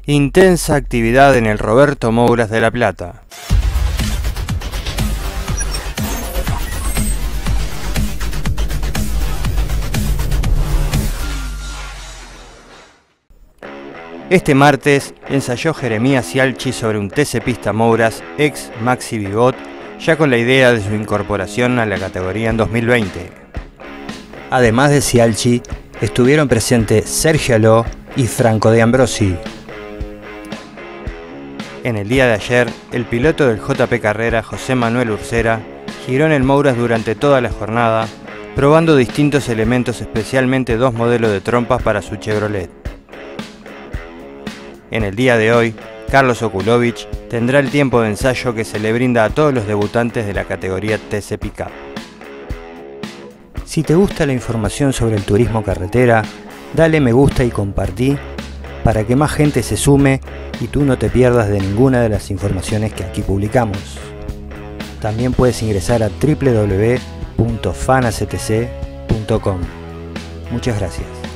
Intensa actividad en el Roberto Mouras de La Plata. Este martes ensayó Jeremías Cialchi sobre un TC Pista Mouras ex Maxi Vigot, ya con la idea de su incorporación a la categoría en 2020. Además de Cialchi, estuvieron presentes Sergio Aló y Franco de Ambrosi. En el día de ayer, el piloto del JP Carrera, José Manuel Ursera, giró en el Mouras durante toda la jornada, probando distintos elementos, especialmente 2 modelos de trompas para su Chevrolet. En el día de hoy, Carlos Okulovich tendrá el tiempo de ensayo que se le brinda a todos los debutantes de la categoría TC Pickup. Si te gusta la información sobre el turismo carretera, dale me gusta y compartí para que más gente se sume y tú no te pierdas de ninguna de las informaciones que aquí publicamos. También puedes ingresar a www.fanactc.com. Muchas gracias.